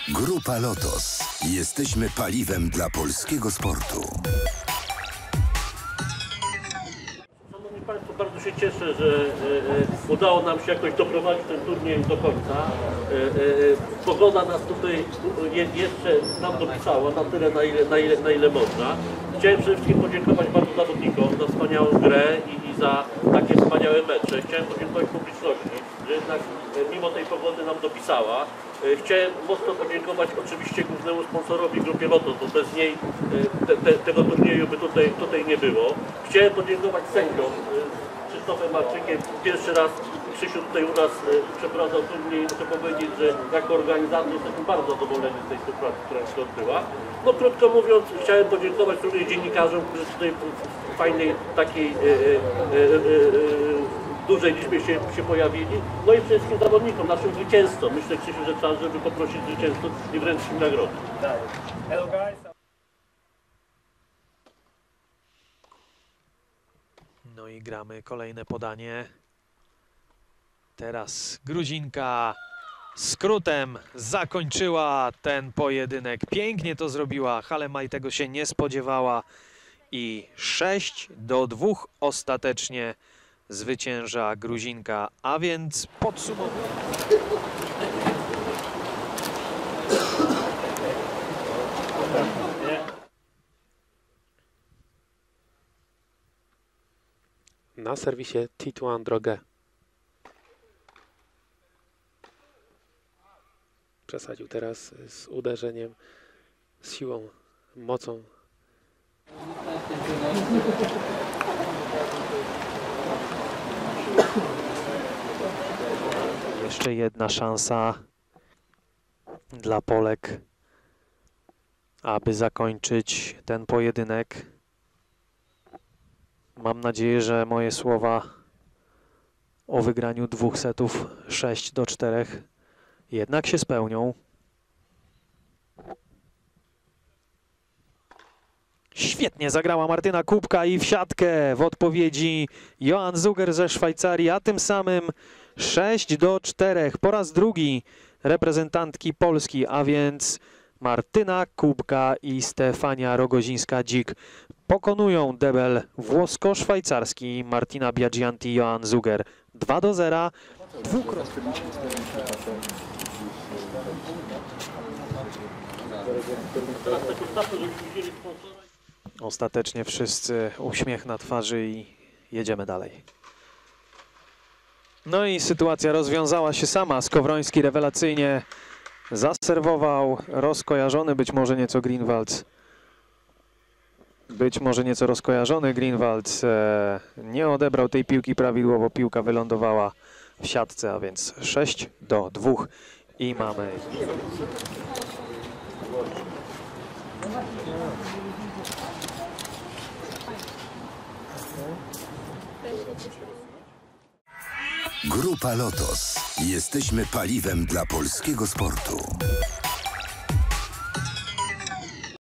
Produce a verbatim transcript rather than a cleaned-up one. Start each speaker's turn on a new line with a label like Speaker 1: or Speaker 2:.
Speaker 1: Grupa Lotos. Jesteśmy paliwem dla polskiego sportu.
Speaker 2: Szanowni Państwo, bardzo się cieszę, że e, e, udało nam się jakoś doprowadzić ten turniej do końca. E, e, pogoda nas tutaj je, jeszcze nam dopisała na tyle, na ile, na, ile, na ile można. Chciałem przede wszystkim podziękować bardzo zawodnikom za wspaniałą grę i, i za takie wspaniałe mecze. Chciałem podziękować publiczności, że jednak e, mimo tej pogody nam dopisała. E, chciałem mocno podziękować oczywiście głównemu sponsorowi Grupie Lotos, bo bez niej e, te, te, tego turnieju by tutaj, tutaj nie było. Chciałem podziękować sędziom, e, Krzysztofem Marczykiem. Pierwszy raz Krzysiu tutaj u nas e, przeprowadzał turniej. Muszę powiedzieć, że jako organizator jesteśmy bardzo zadowoleni z tej współpracy, która się odbyła. No krótko mówiąc, chciałem podziękować również dziennikarzom, którzy tutaj w fajnej takiej e, e, e, e, dużej liczbie się, się pojawili. No i przede wszystkim zawodnikom, naszym zwycięzcom. Myślę, Krzysiu, że czas, żeby poprosić zwycięzców i wręczyć im nagrody.
Speaker 3: Hello guys.
Speaker 4: No i gramy kolejne podanie. Teraz Gruzinka skrótem zakończyła ten pojedynek. Pięknie to zrobiła. Halemaj tego się nie spodziewała. I sześć do dwóch ostatecznie zwycięża Gruzinka, a więc podsumowując.
Speaker 3: Na serwisie Tituan Droge. Przesadził teraz z uderzeniem, z siłą, mocą.
Speaker 4: Jeszcze jedna szansa dla Polek, aby zakończyć ten pojedynek. Mam nadzieję, że moje słowa o wygraniu dwóch setów sześć do czterech jednak się spełnią. Świetnie zagrała Martyna Kubka i w siatkę w odpowiedzi Johann Zuger ze Szwajcarii, a tym samym sześć do czterech. Po raz drugi reprezentantki Polski, a więc Martyna Kubka i Stefania Rogozińska-Dzik pokonują debel włosko-szwajcarski Martina Biagianti i Johann Zuger. dwa do zera. Dwukrotnie. Ostatecznie wszyscy uśmiech na twarzy i jedziemy dalej. No i sytuacja rozwiązała się sama. Skowroński rewelacyjnie zaserwował, rozkojarzony być może nieco Greenwald. Być może nieco rozkojarzony Greenwald e, nie odebrał tej piłki prawidłowo. Piłka wylądowała w siatce, a więc sześć do dwóch i mamy...
Speaker 1: Grupa Lotos. Jesteśmy paliwem dla polskiego sportu.